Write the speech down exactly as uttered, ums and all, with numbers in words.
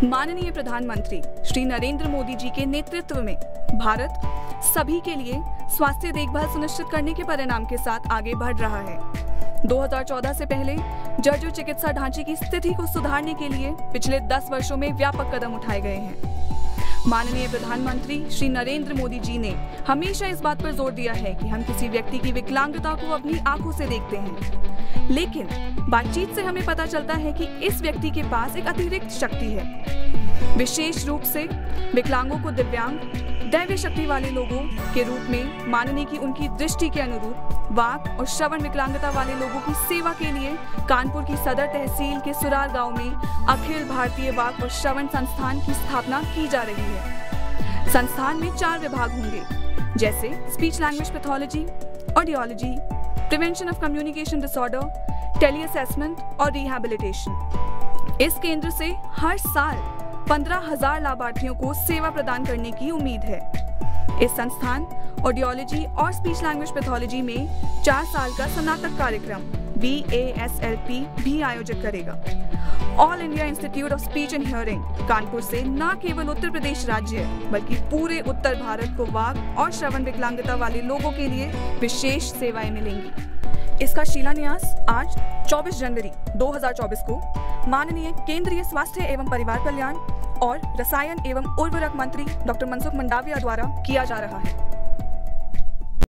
माननीय प्रधानमंत्री श्री नरेंद्र मोदी जी के नेतृत्व में भारत सभी के लिए स्वास्थ्य देखभाल सुनिश्चित करने के परिणाम के साथ आगे बढ़ रहा है। दो हज़ार चौदह से पहले जर्जर चिकित्सा ढांचे की स्थिति को सुधारने के लिए पिछले दस वर्षों में व्यापक कदम उठाए गए हैं। माननीय प्रधानमंत्री श्री नरेंद्र मोदी जी ने हमेशा इस बात पर जोर दिया है कि हम किसी व्यक्ति की विकलांगता को अपनी आंखों से देखते हैं, लेकिन बातचीत से हमें पता चलता है कि इस व्यक्ति के पास एक अतिरिक्त शक्ति है। विशेष रूप से विकलांगों को दिव्यांग दैवीय शक्ति वाले लोगों के रूप में मानने की उनकी दृष्टि के अनुरूप वाक और श्रवण विकलांगता वाले लोगों की सेवा के लिए कानपुर की सदर तहसील के सुरार गांव में अखिल भारतीय वाक और श्रवण संस्थान की स्थापना की जा रही है। संस्थान में चार विभाग होंगे, जैसे speech language pathology, audiology, prevention of communication disorder, tele assessment और रिहैबिलिटेशन। इस केंद्र से हर साल पंद्रह हजार लाभार्थियों को सेवा प्रदान करने की उम्मीद है। इस संस्थान ऑडियोलॉजी और स्पीच लैंग्वेज पैथोलॉजी में चार साल का स्नातक कार्यक्रम B A S L P भी आयोजित करेगा। All India Institute of Speech and Hearing Kanpur से न केवल उत्तर प्रदेश राज्य बल्कि पूरे उत्तर भारत को वाक और श्रवण विकलांगता वाले लोगों के लिए विशेष सेवाएं मिलेंगी। इसका शिलान्यास आज चौबीस जनवरी दो हज़ार चौबीस को माननीय केंद्रीय स्वास्थ्य एवं परिवार कल्याण और रसायन एवं उर्वरक मंत्री डॉक्टर मनसुख मंडाविया द्वारा किया जा रहा है।